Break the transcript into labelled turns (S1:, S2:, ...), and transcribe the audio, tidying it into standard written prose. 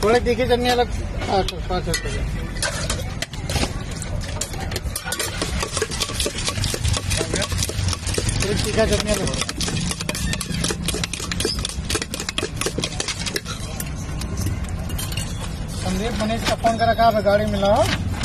S1: थोड़े तीखी चटनी अलग 5 रुपये। तीखा चटनी अलग। संदीप मनीष का फोन करा, कहा गाड़ी मिला हो।